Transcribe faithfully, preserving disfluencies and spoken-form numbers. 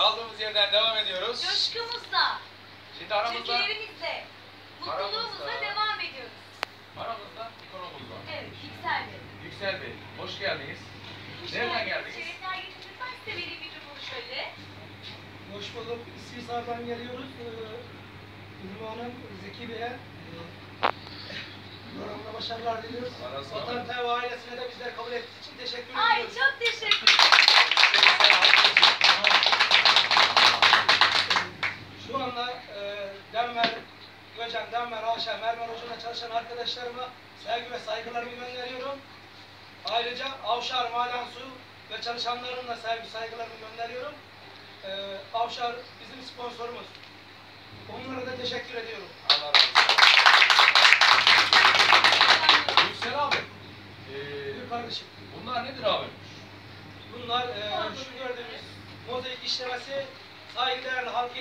Kaldığımız yerden devam ediyoruz. Coşkumuzla, Şimdi aramızda, türkülerimizle, mutluluğumuzla Aramızda. devam ediyoruz. aramızda bir konuğumuz var. Evet, Yüksel Bey. Yüksel Bey, hoş geldiniz. Hoş Nereden geldiniz. geldiniz? Şerefler getirdiniz. Ben size vereyim mikrofonu şöyle. Hoş bulduk. İsviçre'den geliyoruz. Ee, Ünlü Hanım, Zeki Bey'e e, programda başarılar diliyoruz. Allah razı olsun. Vatan T V ailesine de bizleri kabul ettiği için teşekkür Ay ediyoruz. çok teşekkür ederim. Şu anda e, Denver, Göcen, Denver, Aşağı, Mermer Hoca'da çalışan arkadaşlarıma sevgi ve saygılarımı gönderiyorum. Ayrıca Avşar Maden Su ve çalışanlarına sevgi saygılarımı gönderiyorum. E, Avşar bizim sponsorumuz. Onlara da teşekkür ediyorum. Allah razı olsun. Yüksel abi, Buyur ee, kardeşim. bunlar nedir abi? Bunlar e, şu gördüğümüz mozaik işlemesi saygıdeğerli halk